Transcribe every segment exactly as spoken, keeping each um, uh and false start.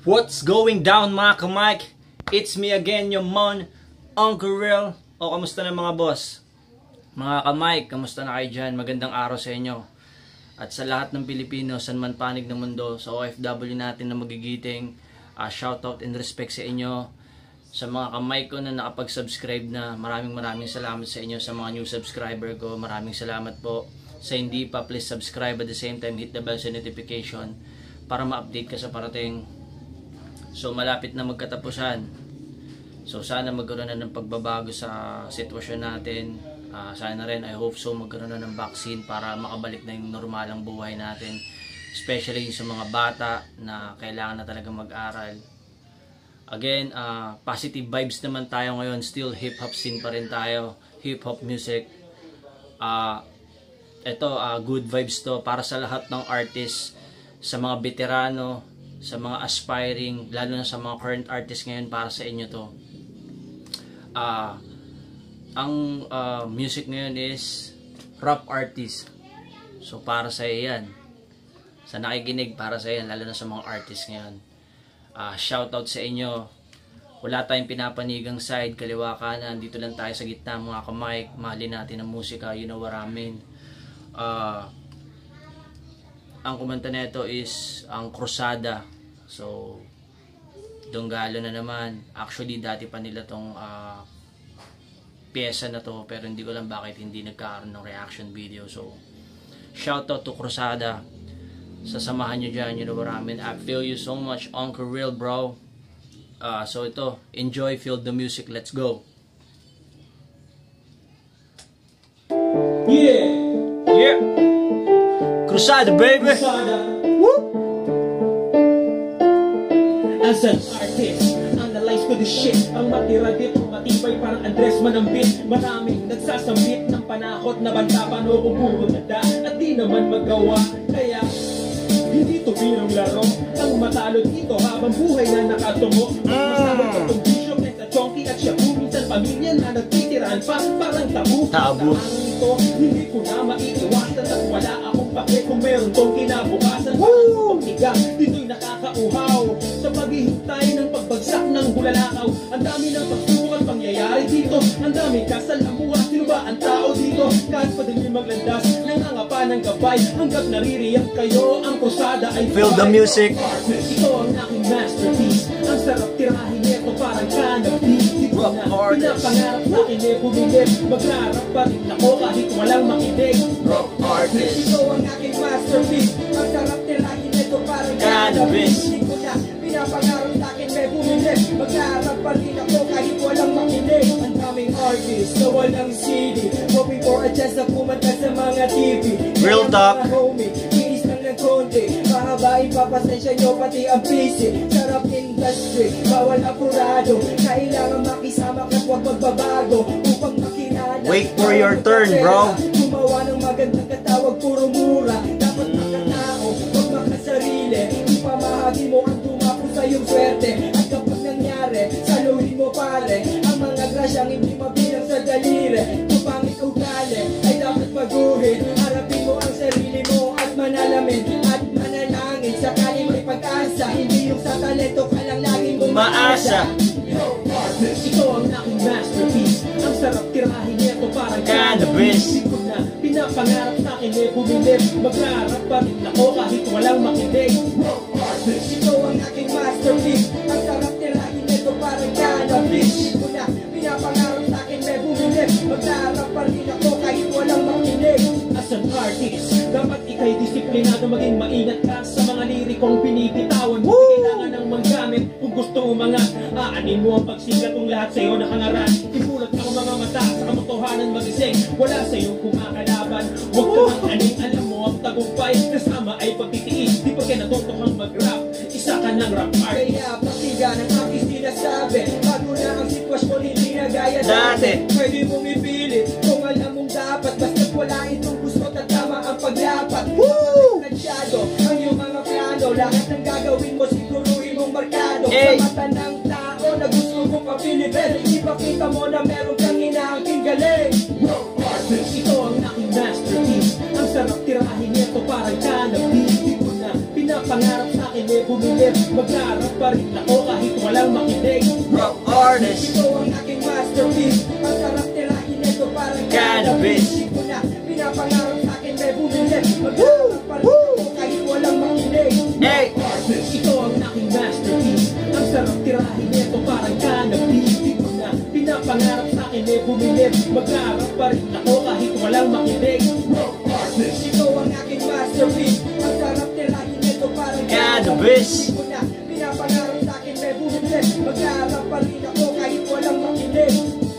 What's going down mga ka-Mike? It's me again, your mon, Uncle Real. O, kamusta na mga boss? Mga ka-Mike, kamusta na kayo dyan? Magandang araw sa inyo. At sa lahat ng Pilipino, saan man panig ng mundo, sa O F W natin na magigiting, uh, shoutout and respect sa inyo. Sa mga ka-Mike ko na nakapag-subscribe na, maraming maraming salamat sa inyo. Sa mga new subscriber ko, maraming salamat po. Sa hindi pa, please subscribe, at the same time hit the bell sa notification para ma-update ka sa parating. So malapit na magkatapusan. So sana magkaroon na ng pagbabago sa sitwasyon natin. uh, Sana rin, I hope so, magkaroon na ng vaccine para makabalik na yung normalang buhay natin, especially sa mga bata na kailangan na talaga mag-aral. Again, uh, positive vibes naman tayo ngayon. Still hip-hop scene pa rin tayo, hip-hop music. uh, Ito, uh, good vibes to para sa lahat ng artists, sa mga veterano, sa mga aspiring, lalo na sa mga current artists ngayon. Para sa inyo to. uh, Ang uh, music ngayon is rap artist. So para sa iyo yan, sa nakikinig, para sa yan, lalo na sa mga artists ngayon. uh, Shoutout sa inyo. Wala tayong pinapanigang side, kaliwa kanan, dito lang tayo sa gitna mga ka-Mike. Mahalin natin ang musika, you know what I mean. uh, Ang kumanta na ito is ang Krusada. So Donggalo na naman. Actually dati pa nila tong uh, pyesa na to, pero hindi ko lang bakit hindi nagkaroon ng reaction video. So shout out to Krusada. Sasamahan nyo dyan, you know what I mean. I feel you so much, Uncle Real, bro. uh, So ito, enjoy, feel the music, let's go. Yeah. Yeah. Krusada, baby. Krusada. Woo. As an artist, analyze ko the shit. Ang matira dito, matibay parang Andres Manambit. Maraming nagsasambit ng panakot na banta, paano ko bumaganda at di naman magawa. Kaya hindi to birang laro. Ang matalo dito habang buhay na nakatungo. Masabot ko itong bisyo kaysa chonky at siya minsan pamilya na nagtitiraan pa parang tabu. Tabu. Ito, hindi ko na maiiwasan at wala akong pake kung meron tong kinabukasan. Pagtiga, dito'y nakakauhaw sa paghihintay ng pagbagsak ng bulalakaw. Ang dami ng pagsubok at pangyayari dito. Ang dami kasalamuha, sino ba ang tao dito? Kahit pa din maglandas, nangangapa ng gabay. Hanggang naririyak kayo, ang Krusada ay feel the music. Ito ang aking masterpiece. Ang sarap tirahin nito parang cannabis. Rock artist. Pinapangarap na akin eh bumilip. Mag-arap pa rin ako kahit walang makinig. Rock artist. Ito ang aking masterpiece. Ang sarap tirahin nito parang cannabis. Hindi ko na pinapangarap na akin eh bumilip. Mag-arap pa rin ako kahit walang makinig. Ang daming artist na walang C D, hoping for a chance na kumanta sa mga T V. Real talk. Konti, mahaba ipapasensya nyo pati ang busy. Sarap industry, bawal apurado. Kailangan makisama ka't huwag magbabago upang makilala. Wait for your turn, bro. Gumawa ng magandang katawag, puro mura. Dapat makatao, huwag makasarili. Ipamahagi mo ang tumapo sa iyong swerte. At kapag nangyari, saluhin mo pare. Ang mga grasyang hindi mabilang sa daliri. Kung pangit ugali, ay dapat baguhin. Harapin mo ang sarili mo at manalamin at manalangin. Sakali mo'y pag-asa, hindi yung sa talento ka lang laging umaasa. Ito ang aking masterpiece. Ang sarap tirahin nito parang cannabis. Hindi ko na pinapangarap sa akin eh bumilip. Mag-arap pa rin ako kahit walang makinig. Ito ang aking masterpiece. Ang sarap tirahin nito parang cannabis. Hindi ko na pinapangarap sa akin eh bumilip. Mag-arap pa rin ako kahit walang makinig. As an artist, dapat ikay disiplinado, maging maingat ka sa mga lirikong binibitawan mo. Kailangan ng manggamit kung gusto mo mga aanin mo ang pagsikat kung lahat sa'yo nakangaran. Ibulat ka mga mata sa kamutuhanan magising. Wala sa'yo kumakalaban. Huwag ka mang aning, alam mo ang tagumpay. Kasama ay pagtitiis, di pa ka natutokang mag-rap. Isa ka ng rap art. Kaya pakinggan ang aking sinasabi. Bago na ang sitwasyon, hindi na gaya dati. Pwede mong ipilit kung alam mong dapat. Basta't wala itong gusto at tama ang paglapat. Woo! Nadyado ang iyong mga plano. Lahat ng gagawin mo siguruhin mong markado. Hey. Sa mata ng tao na gusto mong papilipin. Ipakita mo na meron kang inaangking galing. Ito ang aking masterpiece. Ang sarap tirahin nito parang cannabis. Di ko na pinapangarap sa akin eh bumili. bumilit, maglarap pa rin ako kahit walang makinig. Rap artist, Ito ang aking masterpiece. Ang sarap tirahin nito parang cannabis. Hindi ko na pinapangarap sa akin may bumilit, maglarap pa rin ako kahit walang makinig. Hey! Ito ang aking masterpiece. Ang sarap tirahin nito parang cannabis. Hindi ko na pinapangarap sa akin may bumilit, maglarap pa rin ako kahit walang makinig. Ito ang aking masterpiece. Ang sarap tirahin nito parang Cannabis. Hindi ko na pinapangarap sa akin may bumilit, maglarap pa rin ako kahit walang makinig.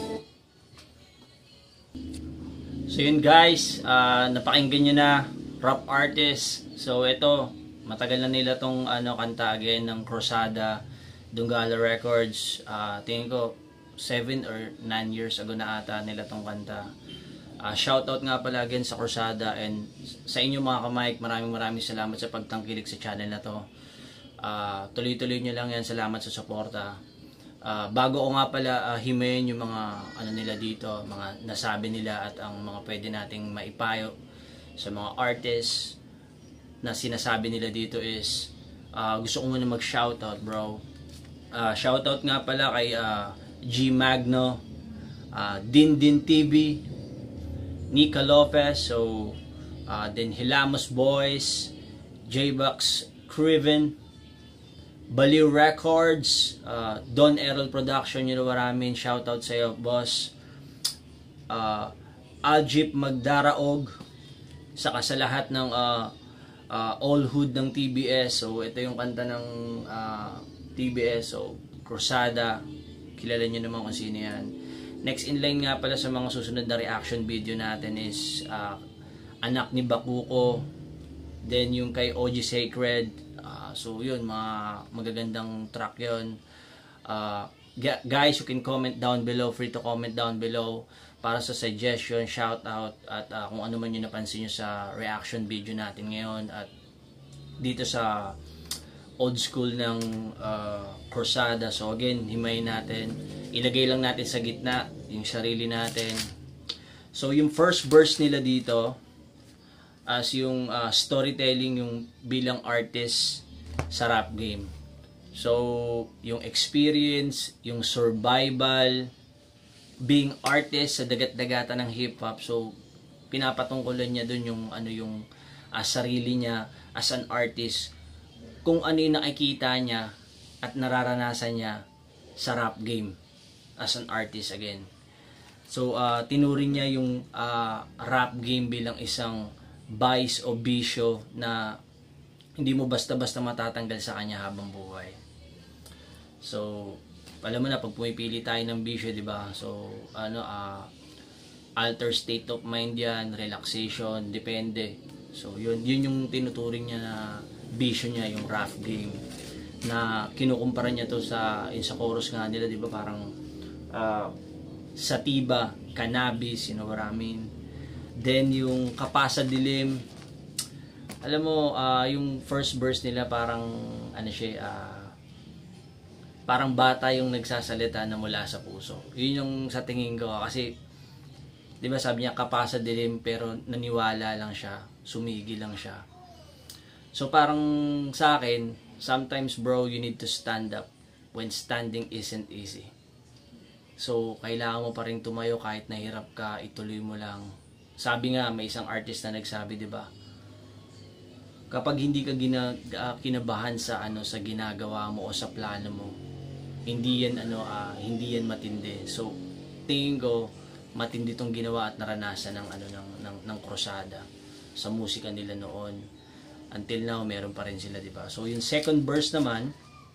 So yun guys, uh, napakinggan nyo na, Rap Artist. So ito, matagal na nila tong ano, kanta again ng Cruzada, Dungala Records. Uh, tingin ko seven or nine years ago na ata nila tong kanta. Uh, shoutout nga pala again sa Cruzada, and sa inyo mga ka-mic, maraming maraming salamat sa pagtangkilik sa channel na to. Uh, tuloy-tuloy nyo lang yan, salamat sa suporta. Uh, bago ko nga pala uh, himayin yung mga ano nila dito, mga nasabi nila at ang mga pwede nating maipayo sa mga artists na sinasabi nila dito is uh, gusto ko muna mag-shoutout, bro. Uh, shoutout nga pala kay uh, G Magno, uh, Dindin T V, Nika Lopez, so uh, then Hilamos Boys, J-Bucks Criven, Baliw Records, uh, Don Errol Production, you know what I mean, shoutout sa iyo, boss. Uh, Aljip Magdaraog, saka sa lahat ng uh, uh, all hood ng T B S. So ito yung kanta ng uh, T B S, so Cruzada, kilala nyo naman kung sino yan. Next in line nga pala sa mga susunod na reaction video natin is uh, Anak ni Bakuko, then yung kay O G Sacred. Uh, so yun, mga magagandang track yun. Uh, guys, you can comment down below, free to comment down below para sa suggestion, shout out, at uh, kung ano man yung napansin nyo sa reaction video natin ngayon at dito sa old school ng uh, Cruzada. So again, himayin natin, ilagay lang natin sa gitna yung sarili natin. So yung first verse nila dito as yung uh, storytelling yung bilang artist sa rap game. So yung experience, yung survival, being artist sa dagat-dagatan ng hip hop. So pinapatungkulan niya dun yung ano yung uh, sarili niya as an artist, kung ano yung nakikita niya at nararanasan niya sa rap game as an artist again. So uh, tinuring niya yung uh, rap game bilang isang vice o bisyo na hindi mo basta-basta matatanggal sa kanya habang buhay. So alam mo na, pag pumipili tayo ng bisyo, di ba? So ano, uh, alter state of mind yan, relaxation, depende. So yun, yun yung tinuturing niya na bisyo niya, yung rap game, na kinukumpara niya to sa in sa chorus nga nila, di ba? Parang uh, sativa, cannabis, you know what I mean? Then yung Kapasa Dilim, alam mo, uh, yung first verse nila parang ano siya, uh, parang bata yung nagsasalita na mula sa puso. Yun yung sa tingin ko, kasi di ba sabi niya Kapasa Dilim, pero naniwala lang siya, sumigi lang siya. So parang sa akin, sometimes bro, you need to stand up when standing isn't easy. So kailangan mo pa rin tumayo kahit nahirap ka, ituloy mo lang. Sabi nga, may isang artist na nagsabi, di ba? Kapag hindi ka gina, uh, kinabahan sa ano sa ginagawa mo o sa plano mo, hindi yan ano uh, hindi yan matindi. So tingin ko matindi tong ginawa at naranasan ng ano ng ng, ng Cruzada sa musika nila noon. Until now, meron pa rin sila, di ba? So yung second verse naman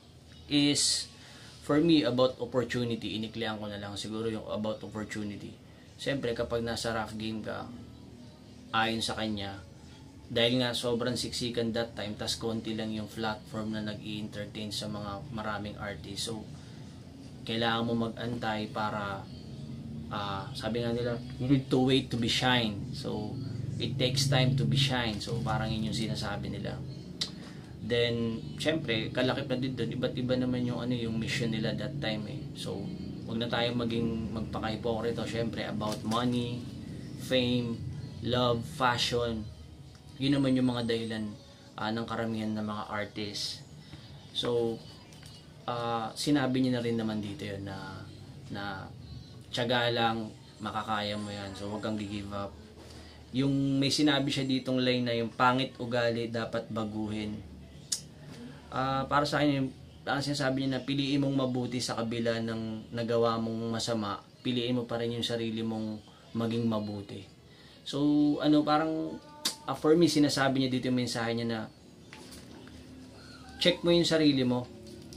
is for me about opportunity. Iniklian ko na lang siguro yung about opportunity. Siyempre kapag nasa rough game ka, ayon sa kanya, dahil nga sobrang siksikan that time, tas konti lang yung platform na nag-i-entertain sa mga maraming artists. So kailangan mo mag-antay para uh, sabi nga nila, you need to wait to be shine. So it takes time to be shine. So parang yun yung sinasabi nila. Then syempre kalakip na din doon, iba't iba naman yung ano yung mission nila that time eh. So wag na tayong maging magpaka-hipokrito, syempre about money, fame, love, fashion. Yun naman yung mga dahilan uh, ng karamihan ng mga artists. So, uh, sinabi niya na rin naman dito yun na, na tiyaga lang, makakaya mo yan. So, huwag kang give up. Yung may sinabi siya ditong line na yung pangit ugali dapat baguhin. Uh, para sa akin, yung ang sinasabi niya na piliin mong mabuti sa kabila ng nagawa mong masama, piliin mo pa rin yung sarili mong maging mabuti. So, ano, parang, uh, for me, sinasabi niya dito yung mensahe niya na check mo yung sarili mo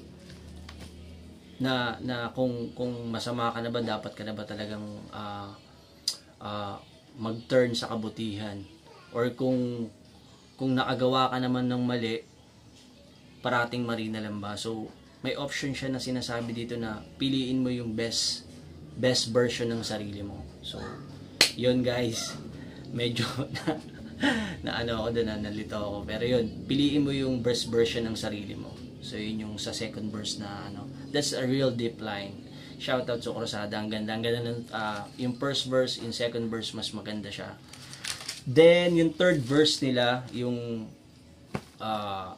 na na kung kung masama ka na ba, dapat ka na ba talagang uh, uh, mag-turn sa kabutihan, or kung kung nakagawa ka naman ng mali, parating mali na lang ba. So may option siya na sinasabi dito na piliin mo yung best best version ng sarili mo. So yun guys, medyo na, na ano ako doon, na nalito ako, pero yun, piliin mo yung best version ng sarili mo. So yun yung sa second verse na ano, that's a real deep line. Shout out sa Cruzada, ang ganda, ang ganda ng uh, yung first verse, yung second verse mas maganda siya. Then yung third verse nila, yung uh,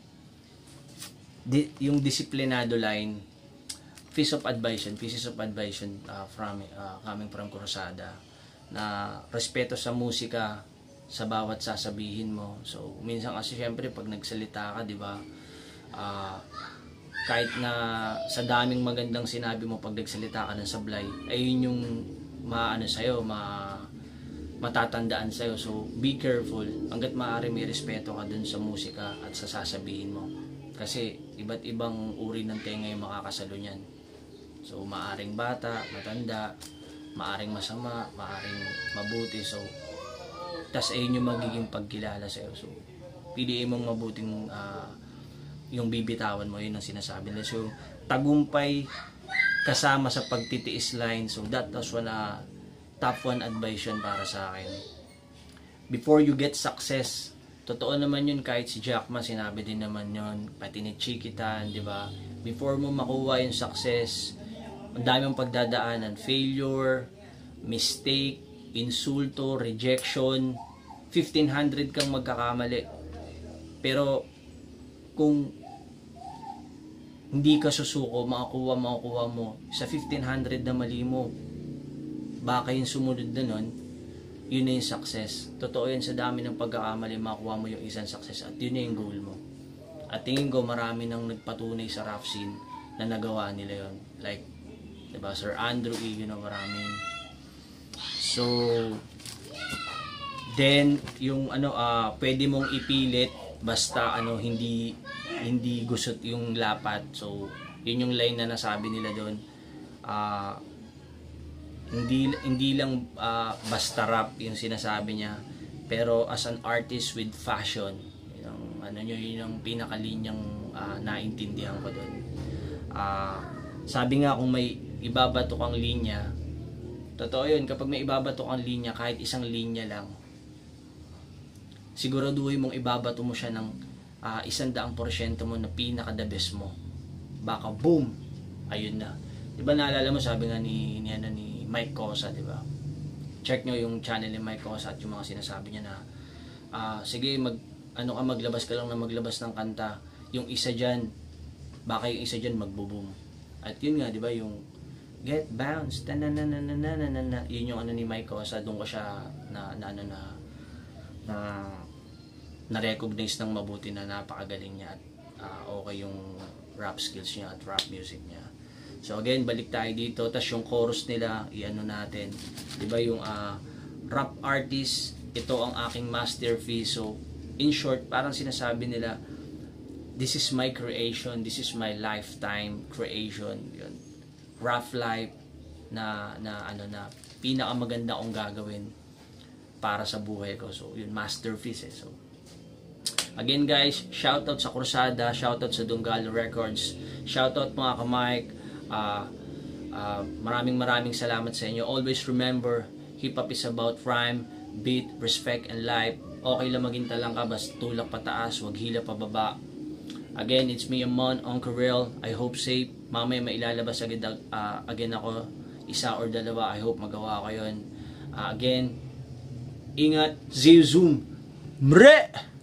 di, yung disiplinado line, piece of advice, pieces of advice uh, from uh, coming from Cruzada, na respeto sa musika, sa bawat sasabihin mo. So minsan kasi syempre pag nagsalita ka, di ba, uh, kahit na sa daming magandang sinabi mo, pag nagsalita ka ng sablay, ay yun yung maano sa'yo, ma, matatandaan sa'yo. So be careful, hanggat maaari may respeto ka dun sa musika at sa sasabihin mo, kasi iba't ibang uri ng tenga yung makakasalo niyan. So maaring bata, matanda, maaring masama, maaring mabuti. So tas ayun yung magiging pagkilala sa'yo. So piliin mong mabuting uh, yung bibitawan mo, yun ang sinasabi nila. So tagumpay kasama sa pagtitiis line. So that was one uh, top one advice yun para sa akin. Before you get success, totoo naman yun, kahit si Jack Ma sinabi din naman yun, pati ni Chiquitan, di ba? Before mo makuha yung success, ang daming pagdadaanan, failure, mistake, insulto, rejection, fifteen hundred kang magkakamali. Pero kung hindi ka susuko, makakuha, makakuha mo sa fifteen hundred na mali mo, baka yung sumunod na nun, yun na yung success. Totoo yan, sa dami ng pagkakamali, makakuha mo yung isang success, at yun na yung goal mo. At tingin ko marami nang nagpatunay sa rap scene na nagawa nila yun. Like, diba, Sir Andrew E, you know, maraming. So then yung ano, uh, pwede mong ipilit basta ano, hindi hindi gusot yung lapat. So yun yung line na nasabi nila doon. Uh, hindi hindi lang uh, basta rap yung sinasabi niya, pero as an artist with fashion, yung ano nyo, yun yung pinakalinyang uh, naintindihan ko doon. Uh, sabi nga, kung may ibabato kang linya, totoo yun, kapag may ibabato kang linya, kahit isang linya lang, siguraduhin mong ibabato mo siya ng uh, isang daang porsyento mo na pinaka the best mo. Baka boom, ayun na. Diba naalala mo, sabi nga ni, ni, ano, ni Mike Cosa, diba? Check nyo yung channel ni Mike Cosa at yung mga sinasabi niya na uh, sige, mag, ano ka, maglabas ka lang na maglabas ng kanta. Yung isa dyan, baka yung isa dyan magbo-boom. At yun nga, diba, yung get bounced, na na na na na na na na, yun yung ano ni Mike Cosa, doon ko siya na na ano na na na-recognize ng mabuti na napakagaling niya at uh, okay yung rap skills niya at rap music niya. So again, balik tayo dito, tas yung chorus nila, iano natin, di ba, yung uh, rap artist, ito ang aking masterpiece. So in short, parang sinasabi nila, this is my creation, this is my lifetime creation, yun, rough life na na ano na pinakamaganda kong gagawin para sa buhay ko. So yun, masterpiece eh. So again guys, shoutout sa Cruzada, shoutout sa Donggalo Records, shoutout mga ka-Mike, uh, uh, maraming maraming salamat sa inyo. Always remember, hip hop is about rhyme, beat, respect, and life. Okay lang maging talang ka, basta tulak pataas, wag hila pababa. Again, it's me, Amon, Uncle Real. I hope safe. Mamaya mailalabas agad, uh, again ako, isa or dalawa. I hope magawa ko yun. Uh, again, ingat, Zee Zoom, mre!